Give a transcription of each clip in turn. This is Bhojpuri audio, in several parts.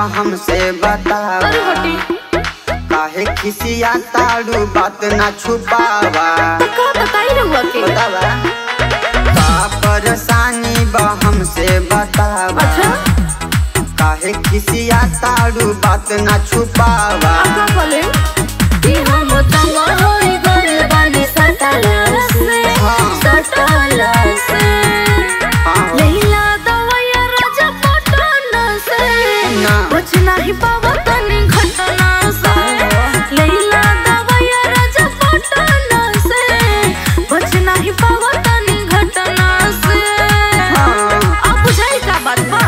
हमसे बतावा। काहे खिसिया ताड़ू बात ना छुपावा। बतावा का परेशानी बा हमसे बतावा। काहे खिसिया ताड़ू बात ना छुपावा। नहीं पावा तनी घटना से लैला दवाया राजा पटना से बच नहीं पावा तनी घटना से। आप बुझाई का बात बा।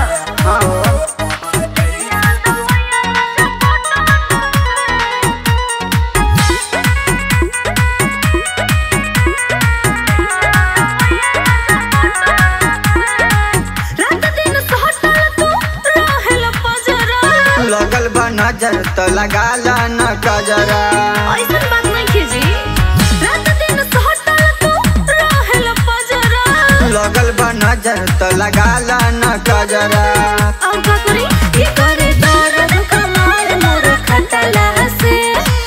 लगल बा नजर तो लगाला न कजरा। ऐसन बात नहीं कीजी रात दिन सहटल तू रहेल पजरा। लगल बा नजर तो लगाला न कजरा। अब का करी ये करे दर्द कमार मोर खटला से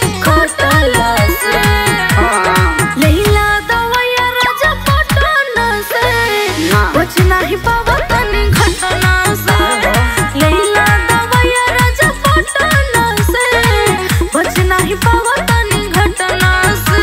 लैला दवाया राजा पटना से बच नहीं पावा तनी घटना से। लैला दवाया राजा पटना से बच नहीं पावा तनी घटना से।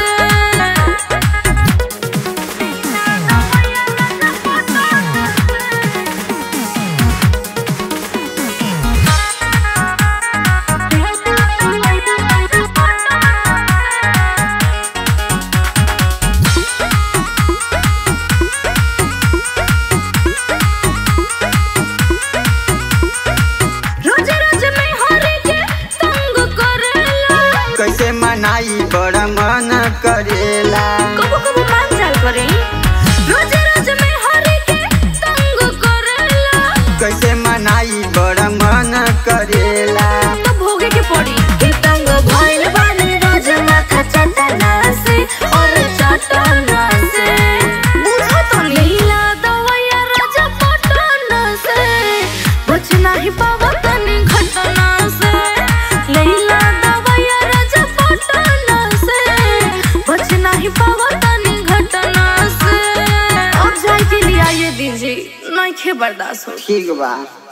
कैसे मनाई बड़ा मन करेला। कबो कबो मान जाल करे रोज रोज में हरे के तंग करेला। कैसे मनाई बड़ा मन करेला। तो भोगे के पड़ी के तंग भइल बानी रोज माथा चटना से और चटना से। बुझा तो लैला दवाया राजा पटना से बच नहीं पावा तनी घटना से। लैला दवाया राजा पटना से बच नहीं पावा तनी घटना से। अब जाए के लिए आइए दीजिए नहीं खे बर्दाश्त हो। ठीक बा।